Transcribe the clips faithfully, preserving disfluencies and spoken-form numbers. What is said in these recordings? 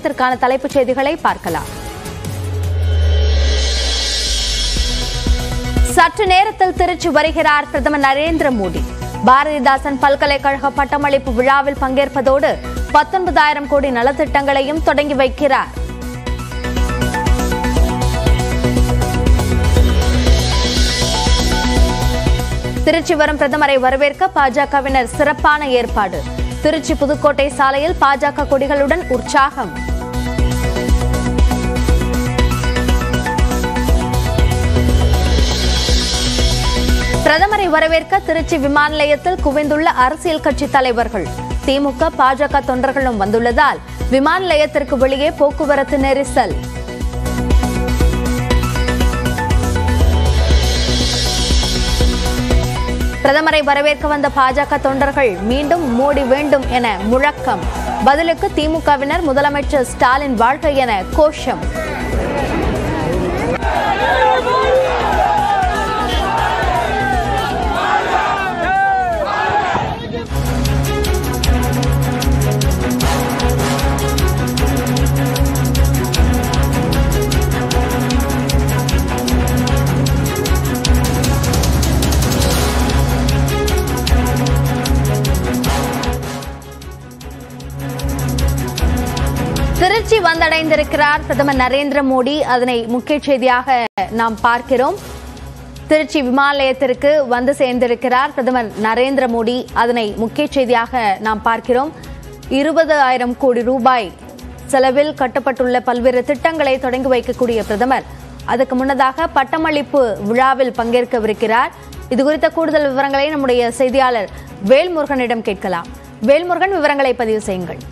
இதற்கான தலைப்புச் செய்திகளை பார்க்கலாம். சற்று நேரத்தில் திருச்சி வருகிறார் பிரதமர் நரேந்திர மோடி. பாரதிதாசன் பல்கலைக்கழக பட்டமளிப்பு விழாவில் பங்கேற்பதோடு பத்தொன்பதாயிரம் கோடி நலத்திட்டங்களையும் தொடங்கி வைக்கிறார். திருச்சி வரும் பிரதமரை வரவேற்க பாஜகவினர் சிறப்பான ஏற்பாடு. திருச்சி புதுக்கோட்டை சாலையில் பாஜக கொடிகளுடன் உற்சாகம். பிரதமரை வரவேற்க திருச்சி விமான நிலையத்தில் குவிந்துள்ள அரசியல் கட்சி தலைவர்கள். திமுக பாஜக தொண்டர்களும் வந்துள்ளதால் விமான நிலையத்திற்கு வெளியே போக்குவரத்து நெரிசல். பிரதமரை வரவேற்க வந்த பாஜக தொண்டர்கள் மீண்டும் மோடி வேண்டும் என முழக்கம். பதிலுக்கு திமுகவினர் முதலமைச்சர் ஸ்டாலின் வாழ்க என கோஷம். திருச்சி வந்தடைந்திருக்கிறார் பிரதமர் நரேந்திர மோடி. அதனை முக்கிய செய்தியாக நாம் பார்க்கிறோம். திருச்சி விமான நிலையத்திற்கு வந்து சேர்ந்திருக்கிறார் பிரதமர் நரேந்திர மோடி. அதனை முக்கிய செய்தியாக நாம் பார்க்கிறோம். இருபது ஆயிரம் கோடி ரூபாய் செலவில் கட்டப்பட்டுள்ள பல்வேறு திட்டங்களை தொடங்கி வைக்கக்கூடிய பிரதமர் அதுக்கு முன்னதாக பட்டமளிப்பு விழாவில் பங்கேற்கவிருக்கிறார். இதுகுறித்த கூடுதல் விவரங்களை நம்முடைய செய்தியாளர் வேல்முருகனிடம் கேட்கலாம். வேல்முருகன், விவரங்களை பதிவு செய்யுங்கள்.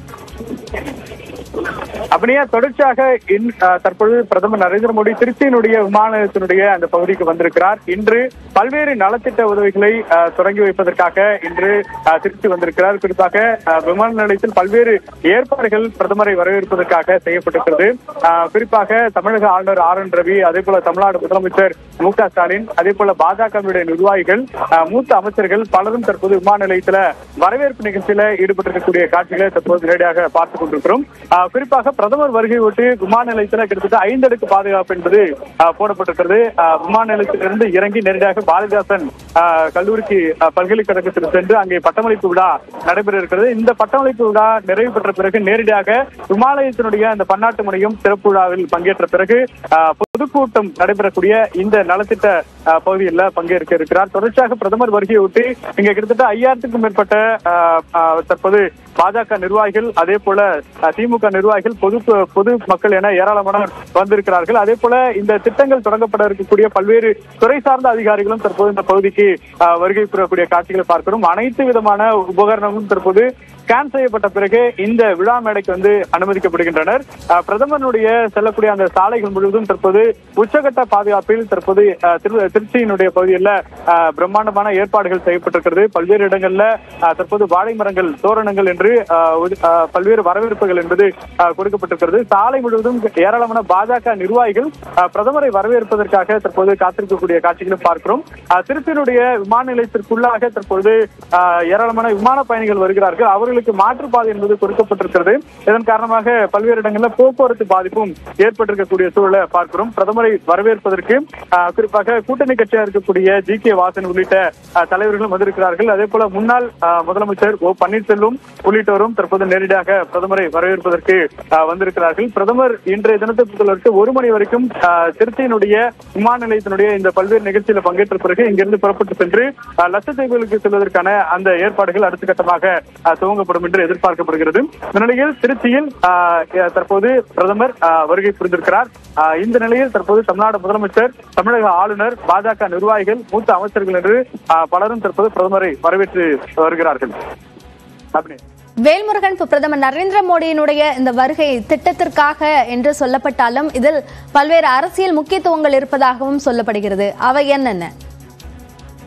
அப்படியே தொடர்ச்சியாக தற்பொழுது பிரதமர் நரேந்திர மோடி திருச்சியினுடைய விமான நிலையத்தினுடைய அந்த பகுதிக்கு வந்திருக்கிறார். இன்று பல்வேறு நலத்திட்ட உதவிகளை தொடங்கி வைப்பதற்காக இன்று திருச்சி வந்திருக்கிறார். குறிப்பாக விமான நிலையத்தில் பல்வேறு ஏற்பாடுகள் பிரதமரை வரவேற்பதற்காக செய்யப்பட்டிருக்கிறது. குறிப்பாக தமிழக ஆளுநர் ஆர் என் ரவி, அதே போல தமிழ்நாடு முதலமைச்சர் மு க ஸ்டாலின், அதே போல பாஜகவினுடைய நிர்வாகிகள், மூத்த அமைச்சர்கள் பலரும் தற்போது விமான நிலையத்தில் வரவேற்பு நிகழ்ச்சியில ஈடுபட்டிருக்கக்கூடிய காட்சிகளை தற்போது நேரடியாக பார்த்துக் கொண்டிருக்கிறோம். குறிப்பாக பிரதமர் வருகை ஒட்டி விமான நிலையத்தில் கிட்டத்தட்ட ஐந்து அடுக்கு பாதுகாப்பு என்பது போடப்பட்டிருக்கிறது. விமான நிலையத்திலிருந்து இறங்கி நேரடியாக பாரதிதாசன் கல்லூரிக்கு பல்கலைக்கழகத்தில் சென்று அங்கே பட்டமளிப்பு விழா நடைபெற இருக்கிறது. இந்த பட்டமளிப்பு விழா நிறைவு பெற்ற பிறகு நேரடியாக விமான நிலையத்தினுடைய அந்த பன்னாட்டு முனையம் சிறப்பு விழாவில் பங்கேற்ற பிறகு பொதுக்கூட்டம் நடைபெறக்கூடிய இந்த நலத்திட்ட பகுதியில் பங்கேற்க இருக்கிறார். தொடர்ச்சியாக பிரதமர் வருகையை ஒட்டி இங்க கிட்டத்தட்ட ஐயாயிரத்துக்கும் மேற்பட்ட தற்போது பாஜக நிர்வாகிகள், அதே போல திமுக நிர்வாகிகள், பொது பொது மக்கள் என ஏராளமானவர் வந்திருக்கிறார்கள். அதே போல இந்த திட்டங்கள் தொடங்கப்பட இருக்கக்கூடிய பல்வேறு துறை சார்ந்த அதிகாரிகளும் தற்போது இந்த பகுதிக்கு வருகை புரியக்கூடிய காட்சிகளை பார்க்கிறோம். அனைத்து விதமான உபகரணங்களும் தற்போது ஸ்கேன் செய்யப்பட்ட பிறகு இந்த விழா மேடைக்கு வந்து அனுமதிக்கப்படுகின்றனர். பிரதமருடைய செல்லக்கூடிய அந்த சாலைகள் முழுவதும் தற்போது உச்சகட்ட பாதுகாப்பில் தற்போது திருச்சியினுடைய பகுதியில் பிரம்மாண்டமான ஏற்பாடுகள் செய்யப்பட்டிருக்கிறது. பல்வேறு இடங்கள்ல தற்போது வாழை மரங்கள், தோரணங்கள் என்று பல்வேறு வரவேற்புகள் என்பது கொடுக்கப்பட்டிருக்கிறது. சாலை முழுவதும் ஏராளமான பாஜக நிர்வாகிகள் பிரதமரை வரவேற்பதற்காக தற்போது காத்திருக்கக்கூடிய காட்சிகளும் பார்க்கிறோம். திருச்சியினுடைய விமான நிலையத்திற்குள்ளாக தற்போது ஏராளமான விமான பயணிகள் வருகிறார்கள். அவர்களுக்கு மாற்றுப்பாதை என்பது கொடுக்கப்பட்டிருக்கிறது. இதன் காரணமாக பல்வேறு இடங்களில் போக்குவரத்து பாதிப்பும் ஏற்பட்டிருக்கக்கூடிய சூழலை பார்க்கிறோம். பிரதமரை வரவேற்பதற்கு குறிப்பாக கூட்டணி கட்சியாக இருக்கக்கூடிய ஜி கே வாசன் உள்ளிட்ட தலைவர்களும் வந்திருக்கிறார்கள். அதே போல முன்னாள் முதலமைச்சர் ஓ பன்னீர்செல்வம் உள்ளிட்டோரும் தற்போது நேரடியாக பிரதமரை வரவேற்பதற்கு வந்திருக்கிறார்கள். பிரதமர் இன்றைய தினத்தை பொறுத்தவரைக்கும் ஒரு மணி வரைக்கும் திருச்சியினுடைய விமான நிலையத்தினுடைய இந்த பல்வேறு நிகழ்ச்சியில் பங்கேற்ற பிறகு இங்கிருந்து புறப்பட்டு சென்று லட்சத்தீவுகளுக்கு செல்வதற்கான அந்த ஏற்பாடுகள் அடுத்த கட்டமாக துவங்கப்படும் என்று எதிர்பார்க்கப்படுகிறது. இந்த நிலையில் திருச்சியில் தற்போது பிரதமர் வருகை புரிந்திருக்கிறார். இந்த நிலையில் தற்போது தமிழ்நாடு முதலமைச்சர், தமிழக ஆளுநர், பாஜக நிர்வாகிகள், மூத்த அமைச்சர்கள் என்று பலரும் தற்போது பிரதமரை வரவேற்று வருகிறார்கள். வேல்முருகன், பிரதமர் நரேந்திர மோடியினுடைய இந்த வருகை திட்டத்திற்காக என்று சொல்லப்பட்டாலும் இதில் பல்வேறு அரசியல் முக்கியத்துவங்கள் இருப்பதாகவும் சொல்லப்படுகிறது. அவை என்னென்ன?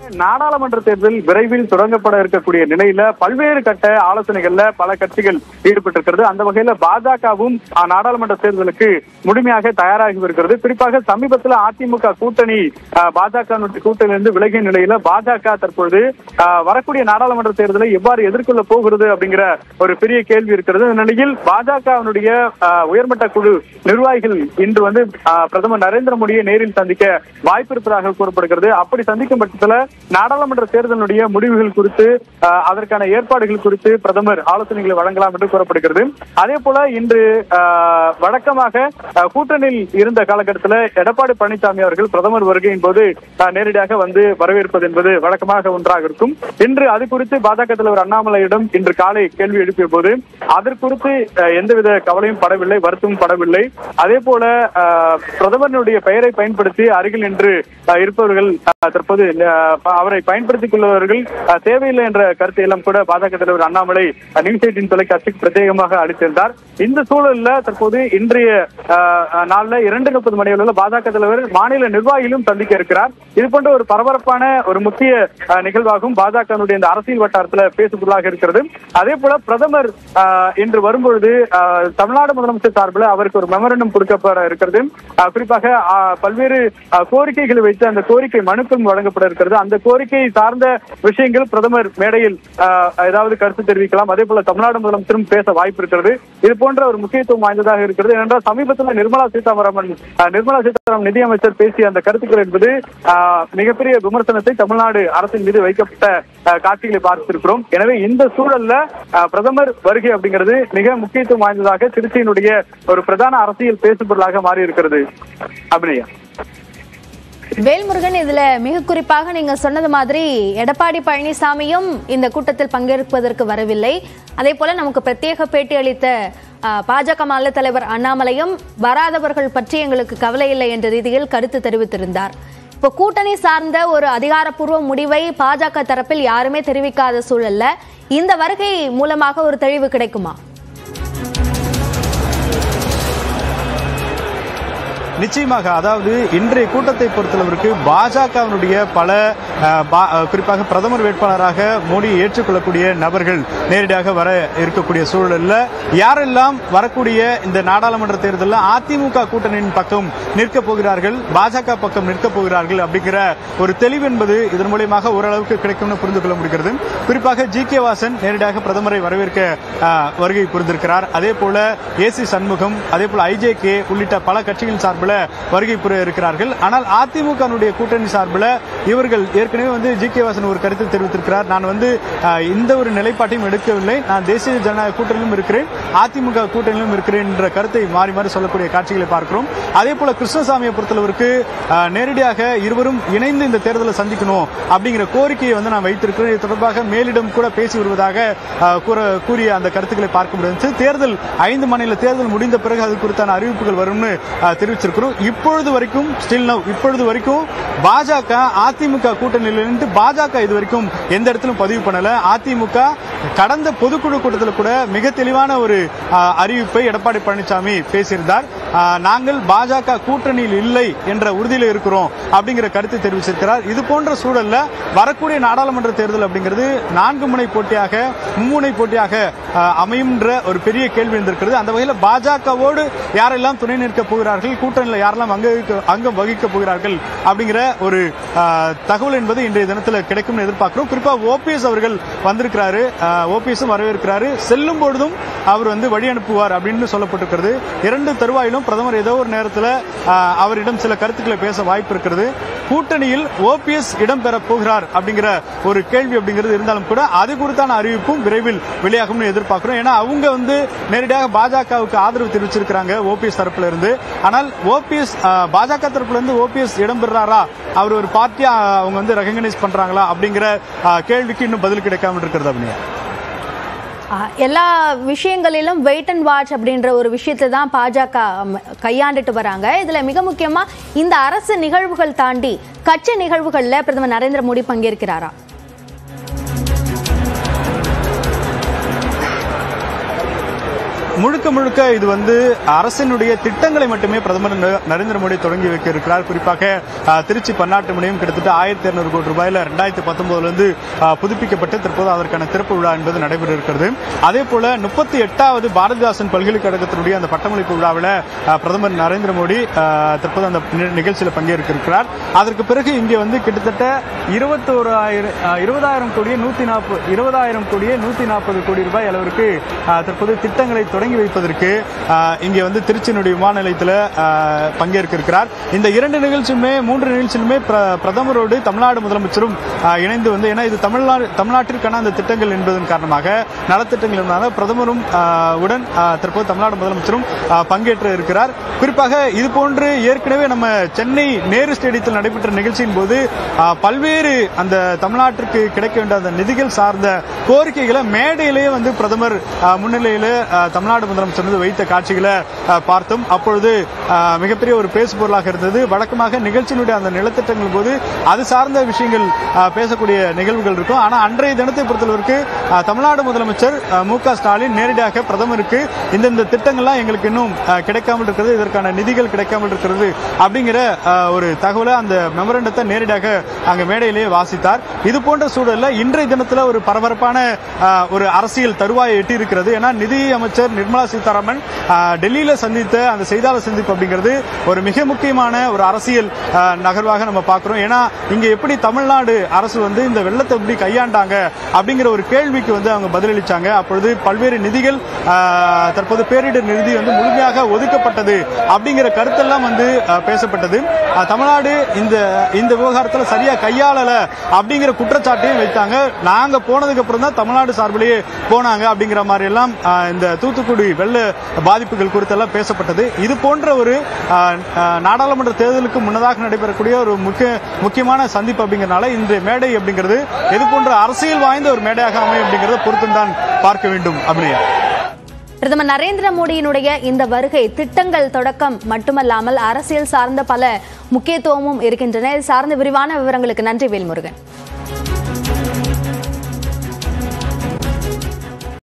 நாடாளுமன்ற தேர்தல் விரைவில் தொடங்கப்பட இருக்கக்கூடிய நிலையில பல்வேறு கட்ட ஆலோசனைகள்ல பல கட்சிகள் ஈடுபட்டிருக்கிறது. அந்த வகையில பாஜகவும் நாடாளுமன்ற தேர்தலுக்கு முழுமையாக தயாராகி வருகிறது. குறிப்பாக சமீபத்தில் அதிமுக கூட்டணி பாஜக கூட்டணியிலிருந்து விலகிய நிலையில பாஜக தற்பொழுது வரக்கூடிய நாடாளுமன்ற தேர்தலை எவ்வாறு எதிர்கொள்ள போகிறது அப்படிங்கிற ஒரு பெரிய கேள்வி இருக்கிறது. இந்த நிலையில் பாஜகவினுடைய உயர்மட்ட குழு நிர்வாகிகள் இன்று வந்து பிரதமர் நரேந்திர மோடியை நேரில் சந்திக்க வாய்ப்பு இருப்பதாக கூறப்படுகிறது. அப்படி சந்திக்கும் பட்சத்தில் நாடாளுமன்ற தேர்தலுடைய முடிவுகள் குறித்து அதற்கான ஏற்பாடுகள் குறித்து பிரதமர் ஆலோசனைகளை வழங்கலாம் என்று கூறப்படுகிறது. அதே போல இன்று வழக்கமாக கூட்டணியில் இருந்த காலகட்டத்தில் எடப்பாடி பழனிசாமி அவர்கள் பிரதமர் வருகையின் போது நேரடியாக வந்து வரவேற்பது என்பது வழக்கமாக ஒன்றாக இருக்கும். இன்று அது குறித்து பாஜக தலைவர் அண்ணாமலையிடம் இன்று காலை கேள்வி எழுப்பிய போது அதற்குறித்து எந்தவித கவலையும் படவில்லை, வருத்தமும் படவில்லை. அதே போல பிரதமருடைய பெயரை பயன்படுத்தி அருகில் நின்று இருப்பவர்கள் தற்போது அவரை பயன்படுத்திக் கொள்பவர்கள் தேவையில்லை என்ற கருத்தை எல்லாம் கூட பாஜக தலைவர் அண்ணாமலை நியூஸ் எய்ட்டீன் தொலைக்காட்சிக்கு பிரத்யேகமாக அளித்திருந்தார். இந்த சூழலில் தற்போது இன்றைய நாள்ல இரண்டு முப்பது மணி அளவில் பாஜக தலைவர் மாநில நிர்வாகிகளும் சந்திக்க இருக்கிறார். இது போன்ற ஒரு பரபரப்பான ஒரு முக்கிய நிகழ்வாகவும் பாஜகவுடைய இந்த அரசியல் வட்டாரத்தில் பேசுபொருளாக இருக்கிறது. அதே போல பிரதமர் இன்று வரும்பொழுது தமிழ்நாடு முதலமைச்சர் சார்பில் அவருக்கு ஒரு மெமரண்டம் கொடுக்கப்பட இருக்கிறது. குறிப்பாக பல்வேறு கோரிக்கைகளை வைத்து அந்த கோரிக்கை மனுக்கள் வழங்கப்பட இருக்கிறது. அந்த கோரிக்கையை சார்ந்த விஷயங்கள் பிரதமர் மேடையில் ஏதாவது கருத்து தெரிவிக்கலாம். அதே போல தமிழ்நாடு முதலமைச்சரும் பேச வாய்ப்பு இருக்கிறது. இது போன்ற ஒரு முக்கியத்துவம் வாய்ந்ததாக இருக்கிறது. ஏனென்றால் சமீபத்தில் நிர்மலா சீதாராமன் நிர்மலா சீதாராமன் நிதியமைச்சர் பேசிய அந்த கருத்துக்கள் என்பது மிகப்பெரிய விமர்சனத்தை தமிழ்நாடு அரசின் மீது வைக்கப்பட்ட காட்சிகளை பார்த்திருக்கிறோம். எனவே இந்த சூழல்ல பிரதமர் வருகை அப்படிங்கிறது மிக முக்கியத்துவம் வாய்ந்ததாக திருச்சியினுடைய ஒரு பிரதான அரசியல் பேசுபொருளாக மாறி இருக்கிறது. அபிநயா. வேல்முருகன், இதுல மிக குறிப்பாக நீங்க சொன்னது மாதிரி எடப்பாடி பழனிசாமியும் இந்த கூட்டத்தில் பங்கேற்பதற்கு வரவில்லை. அதே போல நமக்கு பிரத்யேக பேட்டி அளித்த பாஜக மாநில தலைவர் அண்ணாமலையும் வராதவர்கள் பற்றி எங்களுக்கு கவலை இல்லை என்ற ரீதியில் கருத்து தெரிவித்திருந்தார். இப்போ கூட்டணி சார்ந்த ஒரு அதிகாரப்பூர்வ முடிவை பாஜக தரப்பில் யாருமே தெரிவிக்காத சூழல்ல இந்த வருகை மூலமாக ஒரு தெளிவு கிடைக்குமா? நிச்சயமாக. அதாவது இன்றைய கூட்டத்தை பொறுத்தளவிற்கு பாஜகவினுடைய பல குறிப்பாக பிரதமர் வேட்பாளராக மோடியை ஏற்றுக்கொள்ளக்கூடிய நபர்கள் நேரடியாக வர இருக்கக்கூடிய சூழலில் யாரெல்லாம் வரக்கூடிய இந்த நாடாளுமன்ற தேர்தலில் அதிமுக கூட்டணியின் பக்கம் நிற்கப் போகிறார்கள், பாஜக பக்கம் நிற்கப் போகிறார்கள் அப்படிங்கிற ஒரு தெளிவு என்பது இதன் மூலமாக ஓரளவுக்கு கிடைக்கும்னு புரிந்து கொள்ள முடிகிறது. குறிப்பாக ஜி கே வாசன் நேரடியாக பிரதமரை வரவேற்க வருகை புரிந்திருக்கிறார். அதே போல ஏ சி சண்முகம், அதே போல ஐ ஜே கே உள்ளிட்ட பல கட்சிகளின் சார்பில் வருகை புரிய இருக்கிறார்கள். ஆனால் அதிமுக கூட்டணி சார்பில் இவர்கள் ஏற்கனவே வந்து ஜி கே வாசன் ஒரு கருத்து தெரிவித்திருக்கிறார். நான் வந்து இந்த ஒரு நிலைப்பாட்டையும் எடுக்கவில்லை, நான் தேசிய ஜனநாயக கூட்டணியிலும் இருக்கிறேன், அதிமுக கூட்டணியிலும் இருக்கிறேன் என்ற கருத்தை மாறி மாறி சொல்லக்கூடிய காட்சிகளை பார்க்கிறோம். அதே போல கிருஷ்ணசாமியை பொறுத்தளவிற்கு நேரடியாக இருவரும் இணைந்து இந்த தேர்தலை சந்திக்கணும் அப்படிங்கிற கோரிக்கையை வந்து நான் வைத்திருக்கிறேன். இது தொடர்பாக மேலிடம் கூட பேசி வருவதாக கூறிய அந்த கருத்துக்களை பார்க்க முடியாது. தேர்தல் ஐந்து மாநில தேர்தல் முடிந்த பிறகு அது குறித்தான அறிவிப்புகள் வரும்னு தெரிவிச்சிருக்கிறோம். இப்பொழுது வரைக்கும் ஸ்டில் நவ் இப்பொழுது வரைக்கும் பாஜக அதிமுக கூட்டணியிலிருந்து பாஜக இது வரைக்கும் எந்த இடத்திலும் பதிவு பண்ணல. அதிமுக கடந்த பொதுக்குழு கூட்டத்தில் கூட மிக தெளிவான ஒரு அறிவிப்பை எடப்பாடி பழனிசாமி பேசியிருந்தார். நாங்கள் பாஜக கூட்டணியில் இல்லை என்ற உறுதியில் இருக்கிறோம் அப்படிங்கிற கருத்தை தெரிவிச்சிருக்கிறார். இது போன்ற சூழல்ல வரக்கூடிய நாடாளுமன்ற தேர்தல் அப்படிங்கிறது நான்கு முனை போட்டியாக மும்முனை போட்டியாக அமையும் என்ற ஒரு பெரிய கேள்வி இருந்திருக்கிறது. அந்த வகையில் பாஜகவோடு யாரெல்லாம் துணை நிற்க போகிறார்கள், கூட்டணியில் யாரெல்லாம் அங்கம் வகிக்க போகிறார்கள் அப்படிங்கிற ஒரு தகவல் என்பது இன்றைய தினத்தில் கிடைக்கும் எதிர்பார்க்கிறோம். குறிப்பாக ஓபிஎஸ் அவர்கள் வந்திருக்கிறாரு, ஓபிஎஸும் வரவேற்கிறாரு, செல்லும் பொழுதும் அவர் வந்து வழி அனுப்புவார் அப்படின்னு சொல்லப்பட்டிருக்கிறது. இரண்டு தருவாயிலும் பிரதமர் ஏதோ ஒரு நேரத்தில் அவரிடம் சில கருத்துக்களை பேச வாய்ப்பு இருக்கிறது. கூட்டணியில் ஓபிஎஸ் இடம்பெற போகிறார் அப்படிங்கிற ஒரு கேள்வி அப்படிங்கிறது இருந்தாலும் கூட அது குறித்தான அறிவிப்பும் விரைவில் வெளியாகும் எதிர்பார்க்கிறோம். ஏன்னா அவங்க வந்து நேரடியாக பாஜகவுக்கு ஆதரவு தெரிவிச்சிருக்கிறாங்க ஓபிஎஸ் தரப்புல இருந்து. ஆனால் ஓபிஎஸ் பாஜக தரப்புல இருந்து ஓபிஎஸ் இடம்பெறாரா, அவர் ஒரு பார்ட்டியா அவங்க வந்து ரெகக்னைஸ் பண்றாங்களா அப்படிங்கிற கேள்விக்கு இன்னும் பதில் கிடைக்காம இருக்கிறது. அப்படின்னா எல்லா விஷயங்களிலும் வெயிட் அண்ட் வாட்ச் அப்படின்ற ஒரு விஷயத்தை தான் பாஜக கையாண்டுட்டு வராங்க. இதுல மிக முக்கியமா இந்த அரசு நிகழ்வுகள் தாண்டி கட்சி நிகழ்வுகள்ல பிரதமர் நரேந்திர மோடி பங்கேற்கிறாரா? முழுக்க முழுக்க இது வந்து அரசினுடைய திட்டங்களை மட்டுமே பிரதமர் நரேந்திர மோடி தொடங்கி வைக்க இருக்கிறார். குறிப்பாக திருச்சி பன்னாட்டு முனையம் கிட்டத்தட்ட ஆயிரத்தி இருநூறு கோடி ரூபாயில இரண்டாயிரத்தி பத்தொன்பதுல இருந்து புதுப்பிக்கப்பட்டு தற்போது அதற்கான திறப்பு விழா என்பது நடைபெற இருக்கிறது. அதே போல முப்பத்தி எட்டாவது பாரதிதாசன் பல்கலைக்கழகத்தினுடைய அந்த பட்டமளிப்பு விழாவில் பிரதமர் நரேந்திர மோடி தற்போது அந்த நிகழ்ச்சியில் பங்கேற்க இருக்கிறார். அதற்கு பிறகு இங்கே வந்து கிட்டத்தட்ட இருபத்தோராயிரம் இருபதாயிரம் கோடியே நூத்தி நாற்பது இருபதாயிரம் கோடியே நூத்தி நாற்பது கோடி ரூபாய் அளவிற்கு தற்போது திட்டங்களை தொடங்கி வைப்பதற்கு இங்கே வந்து திருச்சியினுடைய விமான நிலையத்தில் பங்கேற்க இருக்கிறார். இந்த இரண்டு நிகழ்ச்சியுமே மூன்று நிகழ்ச்சியுமே பிரதமரோடு தமிழ்நாடு முதலமைச்சரும் இணைந்து வந்து ஏன்னா இது தமிழ்நாடு தமிழ்நாட்டிற்கான அந்த திட்டங்கள் என்பதன் காரணமாக நலத்திட்டங்கள் என்பதாக பிரதமரும் உடன் தற்போது தமிழ்நாடு முதலமைச்சரும் பங்கேற்ற இருக்கிறார். குறிப்பாக இதுபோன்று ஏற்கனவே நம்ம சென்னை நேரு ஸ்டேடியத்தில் நடைபெற்ற நிகழ்ச்சியின் போது பல்வேறு அந்த தமிழ்நாட்டிற்கு கிடைக்க வேண்டிய அந்த நிதிகள் சார்ந்த கோரிக்கைகளை மேடையிலேயே வந்து பிரதமர் முன்னிலையில் தமிழ்நாடு முதலமைச்சர் வந்து வைத்த காட்சிகளை பார்த்தோம். அப்பொழுது மிகப்பெரிய ஒரு பேசு பொருளாக இருந்தது. வழக்கமாக நிகழ்ச்சியினுடைய அந்த நிலத்திட்டங்கள் போது அது சார்ந்த விஷயங்கள் பேசக்கூடிய நிகழ்வுகள் இருக்கும். ஆனா அன்றைய தினத்தை பொறுத்தளவிற்கு தமிழ்நாடு முதலமைச்சர் மு க ஸ்டாலின் நேரடியாக பிரதமருக்கு இந்தந்த திட்டங்கள்லாம் எங்களுக்கு இன்னும் கிடைக்காமல் இருக்கிறது, இதற்கான நிதிகள் கிடைக்காமல் இருக்கிறது அப்படிங்கிற ஒரு தகவலை அந்த மெமரண்டத்தை நேரடியாக அங்க மேடையிலேயே வாசித்தார். இது போன்ற சூழல்ல இன்றைய தினத்தில் ஒரு பரபரப்பான ஒரு அரசியல் தருவாயை எட்டி இருக்கிறது. ஏன்னா நிதி அமைச்சர் நிர்மலா சீதாராமன் டெல்லியில சந்தித்த அந்த செய்தியாளர் சந்திப்பு அப்படிங்கிறது ஒரு மிக முக்கியமான ஒரு அரசியல் நகர்வாக நம்ம பார்க்கிறோம். ஏன்னா இங்க எப்படி தமிழ்நாடு அரசு வந்து இந்த வெள்ளத்தை எப்படி கையாண்டாங்க அப்படிங்கிற ஒரு கேள்விக்கு வந்து அவங்க பதிலளிச்சாங்க. அப்பொழுது பல்வேறு நிதிகள் தற்போது பேரிடர் நிதி வந்து முழுமையாக ஒதுக்கப்பட்டது அப்படிங்கிற கருத்தெல்லாம் வந்து பேசப்பட்டது. தமிழ்நாடு இந்த இந்த விவகாரத்தில் சரியா கையாளல அப்படிங்கிற குற்றச்சாட்டையும் வைத்தாங்க. நாங்க போனதுக்கு அப்புறம் தான் தமிழ்நாடு சார்பிலேயே போனாங்க அப்படிங்கிற மாதிரி எல்லாம் இந்த தூத்துக்குடி வெள்ள பாதிப்புகள் குறித்தெல்லாம் பேசப்பட்டது. இது போன்ற ஒரு நாடாளுமன்ற தேர்தலுக்கு முன்னதாக நடைபெறக்கூடிய ஒரு முக்கிய முக்கியமான சந்திப்பு அப்படிங்கிறதுனால இன்றைய மேடை அப்படிங்கிறது இது போன்ற அரசியல் வாய்ந்த ஒரு மேடையாக அமையும் அப்படிங்கறத பொறுத்துதான் பார்க்க வேண்டும். அப்படியா பிரதமர் நரேந்திர மோடியினுடைய இந்த வருகை திட்டங்கள் தொடக்கம் மட்டுமல்லாமல் அரசியல் சார்ந்த பல முக்கியத்துவமும் இருக்கின்றன. சார்ந்த விரிவான விவரங்களுக்கு நன்றி வேல்முருகன்.